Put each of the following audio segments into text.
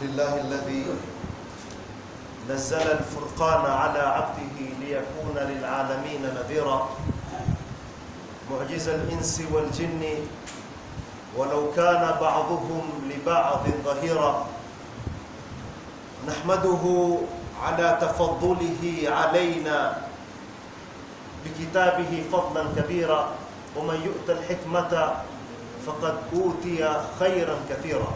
لله الذي نزل الفرقان على عبده ليكون للعالمين نذيرا معجز الإنس والجن ولو كان بعضهم لبعض ظهيرا نحمده على تفضله علينا بكتابه فضلا كبيرا ومن يؤت الحكمة فقد أوتي خيرا كثيرا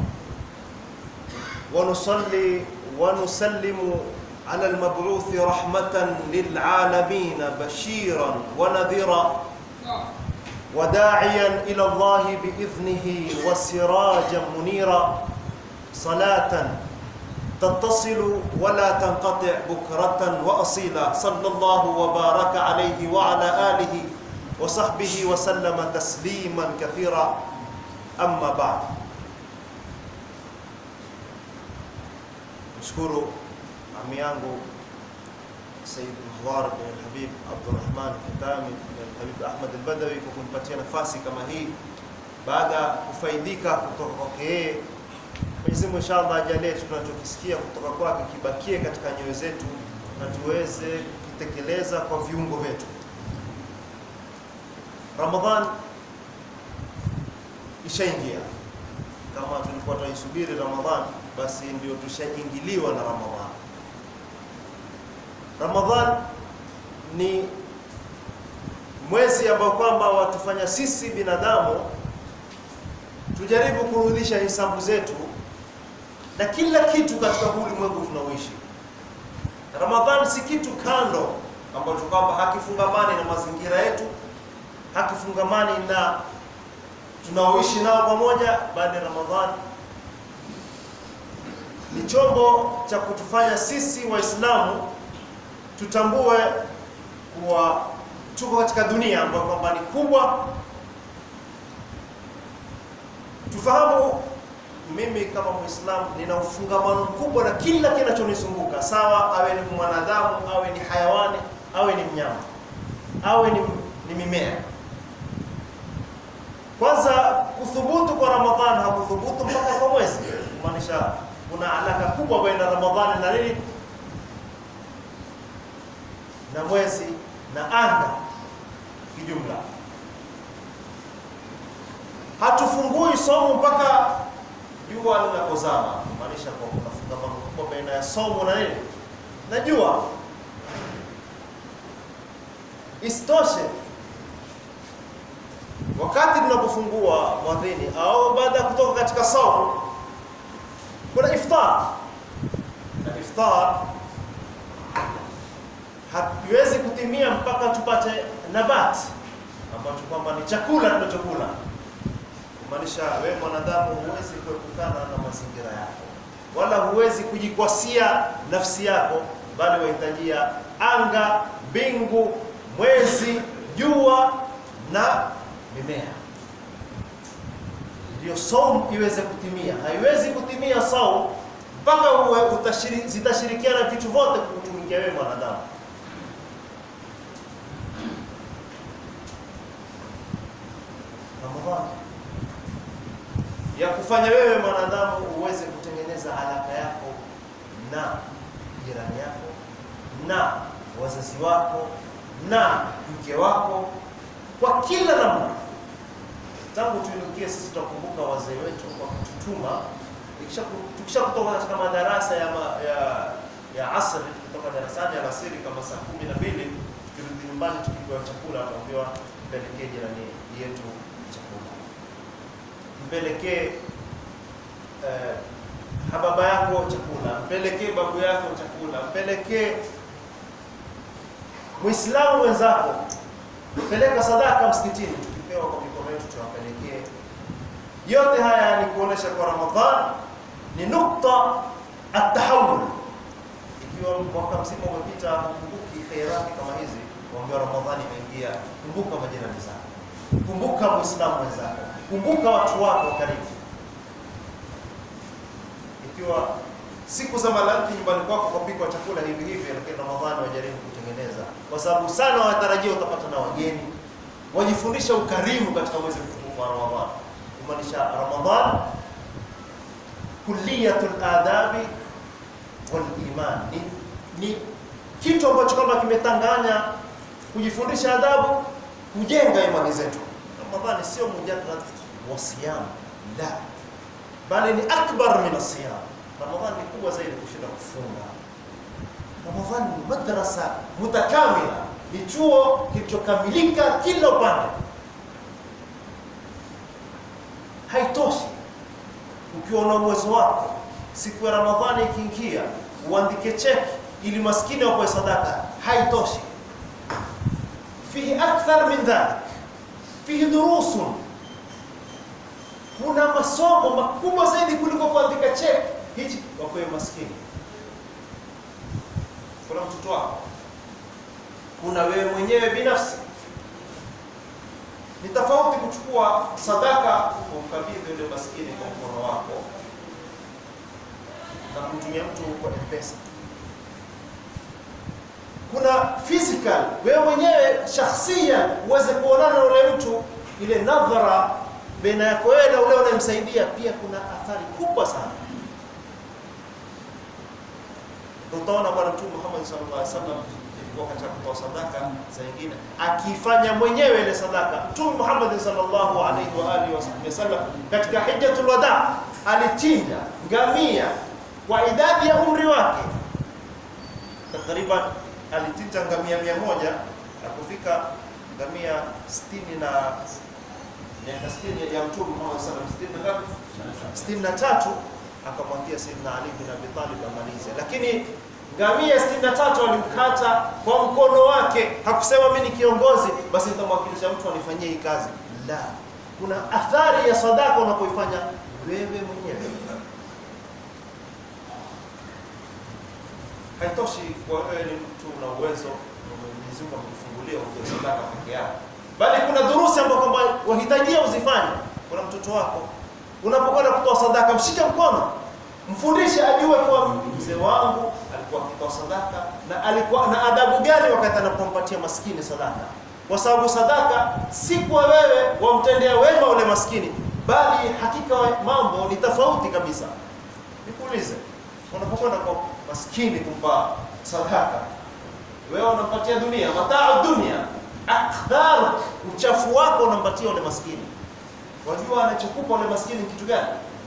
ونصلي ونسلم على المبعوث رحمة للعالمين بشيرا ونذيرا وداعيا إلى الله بإذنه وسراجا منيرا صلاة تتصل ولا تنقطع بكرة وأصيلا صلى الله وبارك عليه وعلى آله وصحبه وسلم تسليما كثيرا أما بعد. Mshukuru ami yangu Sayyid Muhwar bin Habib Abdurrahman Kitami bin Habib Ahmad al-Badawi kwa kunipatia nafasi kama hii baada kufaidika kutoka kwake. Mwenyezi Mungu inshallah ajalie tunachokisikia kutoka kwake kibakie katika nyoyo zetu na tuweze kutekeleza kwa viungo vyetu. Ramadhan ishaingia. Kama tulikuwa tunaisubiri Ramadhan, basi ndio tushaingiliwa na Ramadhan. Ramadhan ni mwezi ambao kwamba watufanya sisi binadamu tujaribu kurudisha hesabu zetu na kila kitu katika ulimwengu tunaoishi. Ramadhan si kitu kando ambacho kwamba hakifungamani na mazingira yetu, hakifungamani na tunaoishi nao pamoja, bali Ramadhan ni chombo cha kutufanya sisi Waislamu tutambue kuwa tuko katika dunia ambayo kwamba ni kubwa. Tufahamu mimi kama Muislamu nina ufungamano mkubwa na kila kinachonizunguka, sawa awe ni mwanadamu, awe ni hayawani, awe ni mnyama, awe ni mimea. Kwanza kuthubutu kwa Ramadhani hakuthubutu mpaka kwa mwezi. Kumaanisha kuna alaka kubwa baina Ramadhani na nini? Na mwezi na anga kijumla. Hatufungui somo mpaka jua linapozama. Kumaanisha kwa kuna fungamano kubwa baina ya somo na nini? Na jua. Istoshe wakati tunapofungua mwadhini au baada ya kutoka katika saumu kuna iftar. Na iftar hatuwezi kutimia mpaka tupate nabat ambacho kwamba ni chakula tunachokula. Kumaanisha wewe mwanadamu huwezi kuepukana na mazingira yako, wala huwezi kujikwasia nafsi yako, bali wahitajia anga, bingu, mwezi, jua na mimea. Ndio saumu iweze kutimia. Haiwezi kutimia saumu mpaka uwe zitashirikiana vitu vyote kukutumikia wewe mwanadamu. Ramadhan ya kufanya wewe mwanadamu uweze kutengeneza alaka yako na jirani yako na wazazi wako na mke wako kwa kila namna. Tangu tuinukie sisi tutakumbuka wazee wetu kwa kututuma tukisha kutoka katika madarasa ya asr, kutoka darasani ya alasiri kama saa 12 tukirudi nyumbani tukipewa chakula tuambiwa mpelekee jirani yetu chakula, mpelekee baba yako chakula, mpelekee babu yako chakula, mpelekee Muislamu wenzako, peleka sadaka msikitini, tukipewa kwa mikono yetu tuwapelekee. Yote haya ni kuonesha kwa Ramadhan ni nukta at-tahawul. Ikiwa mwaka mzima umepita kumbuki khairati kama hizi, waambia Ramadhani imeingia, kumbuka majirani zako, kumbuka Muislamu wenzako, kumbuka watu wako karibu. Ikiwa siku za malanki nyumbani kwako kupikwa chakula hivi hivi, lakini Ramadhani wajaribu kutengeneza, kwa sababu sana watarajia utapata na wageni. Wajifundisha ukarimu katika mwezi mtukufu wa Ramadhani. Kumaanisha Ramadhani kulliyatul adabi wal iman, ni kitu ambacho kama kimetanganya kujifundisha adabu, kujenga imani zetu. Ramadhani sio mujarrad wa siyam, la, bali ni akbar min as-siyam. Ramadhani ni kubwa zaidi kushinda kufunga. Ramadhani ni madrasa mutakamila, ni chuo kilichokamilika kila upande. Haitoshi ukiwa na uwezo wako siku ya Ramadhani ikiingia uandike cheki ili maskini wapewe sadaka, haitoshi. Fihi akthar min dhalik, fihi durusun, kuna masomo makubwa zaidi kuliko kuandika cheki hichi wapewe maskini. Kuna mtoto wako, kuna wewe mwenyewe binafsi. Ni tofauti kuchukua sadaka ukabidhi yule maskini kwa mkono wako na kumtumia mtu kwa M-Pesa. Kuna physical, wewe mwenyewe shakhsia uweze kuonana na yule mtu, ile nadhara baina yako wewe na yule unayemsaidia, pia kuna athari kubwa sana. Utaona bwana Mtume Muhammad sallallahu alaihi wasallam wakati kutoa sadaka za nyingine akifanya mwenyewe ile sadaka. Mtume Muhammad sallallahu alaihi wa alihi wasallam katika hijjatul wada alichinja ngamia kwa idadi ya umri wake, takriban alichinja ngamia 100, akufika ngamia 60 na miaka 60 ya Mtume Muhammad sallallahu alaihi wasallam 63, akamwambia Sayyidina Ali bin Abi Talib amalize, lakini ngamia 63 alimkata kwa mkono wake. Hakusema mimi ni kiongozi basi nitamwakilisha mtu anifanyie hii kazi, la. Kuna athari ya sadaka unapoifanya wewe mwenyewe. Haitoshi kwa wewe ni mtu na uwezo Mwenyezi Mungu amekufungulia utoe sadaka peke yako, bali kuna durusi ambazo kwamba wahitajia uzifanye. Kuna mtoto wako, unapokwenda kutoa sadaka, mshike mkono, mfundishe ajue kwa mzee wangu alikuwa akitoa sadaka na alikuwa na adabu gani wakati anapompatia maskini sadaka. Kwa sababu sadaka si kwa wewe wamtendea wema ule maskini, bali hakika mambo ni tofauti kabisa. Nikuulize, unapokwenda kwa maskini kumpa sadaka, wewe unampatia dunia, mataa dunia, akdar, uchafu wako unampatia ule maskini. Wajua anachokupa ule maskini kitu gani?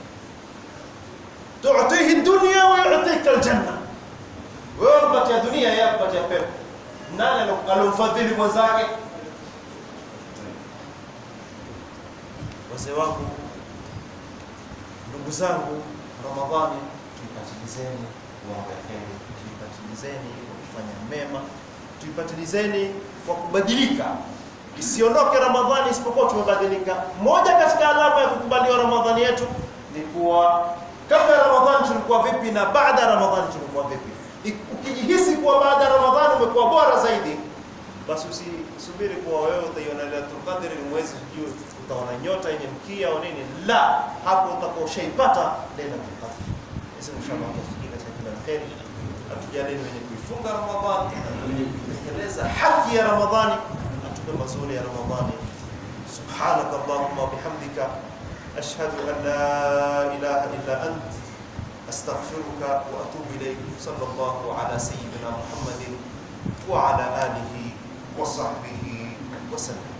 Tu'tihi dunya wa yu'tika aljanna. Wewe unapatia dunia, yeye anapatia pepo. Nani alomfadhili mwenzake? Wazee wangu, ndugu zangu, Ramadhani tuipatilizeni mambo ya kheri, tuipatilizeni kwa kufanya mema, tuipatilizeni kwa kubadilika. Isiondoke Ramadhani isipokuwa tumebadilika. Moja katika alama ya kukubaliwa Ramadhani yetu ni kuwa kabla ya Ramadhani tulikuwa vipi na baada ya Ramadhani tulikuwa vipi. Ukijihisi kuwa baada ya Ramadhani umekuwa bora zaidi, basi usisubiri kuwa wewe utaiona Lailatul Qadr ni mwezi ujue utaona nyota yenye mkia au nini. La, hapo utakuwa ushaipata Lailatul Qadr. Hizi inshallah tufikie katika kila kheri. Atujalie wenye kuifunga Ramadhani, wenye kutekeleza haki ya Ramadhani, atupe mazuri ya Ramadhani. Subhanaka Allahumma wa bihamdika ashhadu an la ilaha illa ant astaghfiruka wa atubu ilayk. Sallallahu ala sayyidina Muhammadin wa ala alihi wa sahbihi wa sallam.